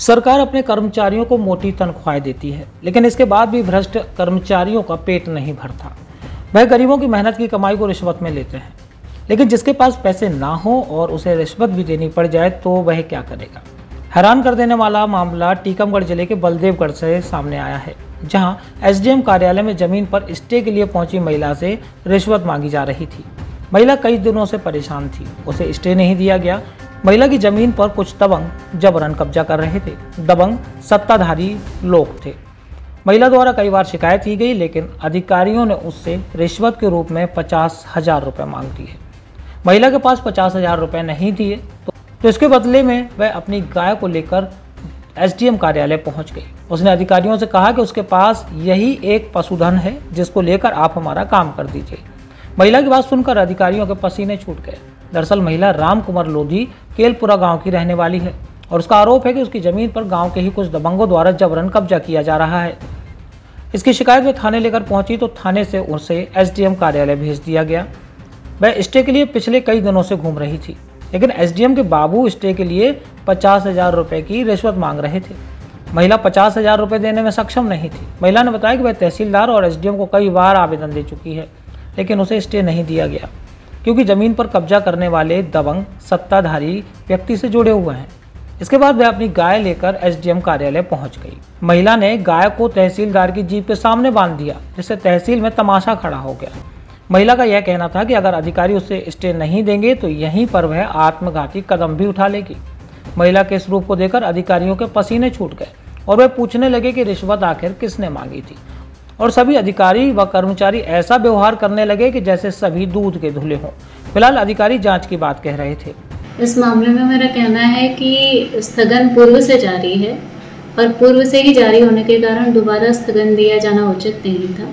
सरकार अपने कर्मचारियों को मोटी तनख्वाहें देती है, लेकिन इसके बाद भी भ्रष्ट कर्मचारियों का पेट नहीं भरता। वह गरीबों की मेहनत की कमाई को रिश्वत में लेते हैं, लेकिन जिसके पास पैसे ना हो और उसे रिश्वत भी देनी पड़ जाए तो वह क्या करेगा। हैरान कर देने वाला मामला टीकमगढ़ जिले के बलदेवगढ़ से सामने आया है, जहां एसडीएम कार्यालय में जमीन पर स्टे के लिए पहुंची महिला से रिश्वत मांगी जा रही थी। महिला कई दिनों से परेशान थी, उसे स्टे नहीं दिया गया। महिला की जमीन पर कुछ दबंग जबरन कब्जा कर रहे थे। दबंग सत्ताधारी लोग थे। महिला द्वारा कई बार शिकायत की गई, लेकिन अधिकारियों ने उससे रिश्वत के रूप में 50,000 रुपये मांग लिए। महिला के पास 50,000 रुपये नहीं दिए तो इसके बदले में वह अपनी गाय को लेकर एसडीएम कार्यालय पहुंच गई। उसने अधिकारियों से कहा कि उसके पास यही एक पशुधन है जिसको लेकर आप हमारा काम कर दीजिए। महिला की बात सुनकर अधिकारियों के पसीने छूट गए। दरअसल महिला राम कुमार लोधी केलपुरा गांव की रहने वाली है और उसका आरोप है कि उसकी जमीन पर गांव के ही कुछ दबंगों द्वारा जबरन कब्जा किया जा रहा है। इसकी शिकायत वे थाने लेकर पहुंची तो थाने से उसे एसडीएम कार्यालय भेज दिया गया। वह स्टे के लिए पिछले कई दिनों से घूम रही थी, लेकिन एसडीएम के बाबू स्टे के लिए 50,000 रुपये की रिश्वत मांग रहे थे। महिला 50,000 रुपये देने में सक्षम नहीं थी। महिला ने बताया कि वह तहसीलदार और एसडीएम को कई बार आवेदन दे चुकी है, लेकिन उसे स्टे नहीं दिया गया क्योंकि जमीन पर कब्जा करने वाले दबंग सत्ताधारी व्यक्ति से जुड़े हुए हैं। इसके बाद वह अपनी गाय लेकर एसडीएम कार्यालय पहुंच गई। महिला ने गाय को तहसीलदार की जीप के सामने बांध दिया, जिससे तहसील में तमाशा खड़ा हो गया। महिला का यह कहना था कि अगर अधिकारी उसे स्टे नहीं देंगे तो यहीं पर वह आत्मघाती कदम भी उठा लेगी। महिला के इस रूप को देखकर अधिकारियों के पसीने छूट गए और वह पूछने लगे कि रिश्वत आखिर किसने मांगी थी, और सभी अधिकारी व कर्मचारी ऐसा व्यवहार करने लगे कि जैसे सभी दूध के धुले हों। फिलहाल अधिकारी जांच की बात कह रहे थे। इस मामले में मेरा कहना है कि स्थगन पूर्व से जारी है और पूर्व से ही जारी होने के कारण दोबारा स्थगन दिया जाना उचित नहीं था।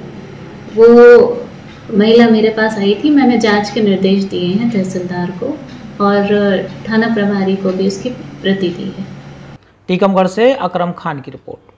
वो महिला मेरे पास आई थी, मैंने जांच के निर्देश दिए हैं तहसीलदार को और थाना प्रभारी को भी उसकी प्रति दी है। टीकमगढ़ से अकरम खान की रिपोर्ट।